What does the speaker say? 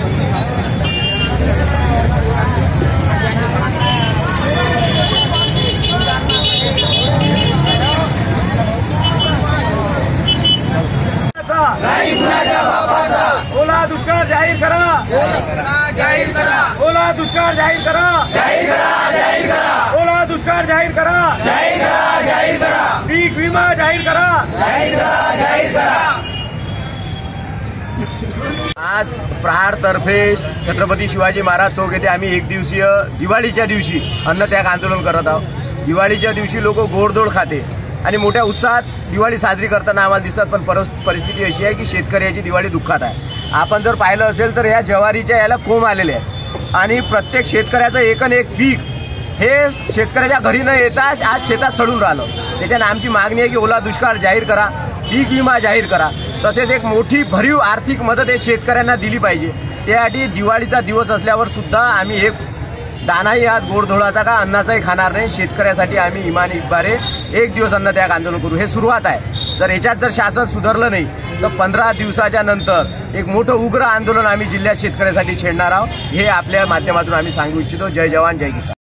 ओला दुष्काळ जाहीर करा, जाहीर करा, ओला दुष्काळ जाहीर करा, जाहीर करा, जाहीर करा, ओला दुष्काळ जाहीर करा, जाहीर करा, जाहीर करा, पीक विमा जाहीर करा, जाहीर करा, जाहीर करा। आज प्रहार तर्फे छत्रपती शिवाजी महाराज चौक येथे आम्ही एक दिवसीय दिवाळीच्या दिवशी अन्नत्याग आंदोलन करत आहोत। दिवाळीच्या दिवशी लोक गोडधोड खाते आणि मोठ्या उत्साहात दिवाळी साजरी करताना आम्हाला दिसतात, पण परिस्थिती अशी आहे की शेतकऱ्याची दिवाळी दुःखात आहे। आपण जर पाहिलं असेल तर या ज्वारीच्या याला कोंब आलेले आहे आणि प्रत्येक शेतकऱ्याचं एकन एक पीक हे शेतकऱ्याच्या घरी न येता आज शेतात सडून राहिलं। त्याच्याने आमची मागणी आहे की ओला दुष्काळ जाहीर करा, पीक विमा जाहीर करा, तसेच एक मोठी भरीव आर्थिक मदत हे शेतकऱ्यांना दिली पाहिजे। त्यासाठी दिवाळीचा दिवस असल्यावर सुद्धा आम्ही एक दानाही आज गोडधोडाचा का अन्नाचाही खाणार नाही। शेतकऱ्यासाठी आम्ही इमान इतबारे एक दिवस अन्नत्याग आंदोलन करू, हे सुरुवात आहे। जर याच्यात जर शासन सुधारलं नाही तर 15 दिवसाच्या नंतर एक मोठं उग्र आंदोलन आम्ही जिल्ह्यात शेतकऱ्यासाठी छेडणार आहोत, हे आपल्या माध्यमातून आम्ही सांगू इच्छितो। जय जवान, जय किसान।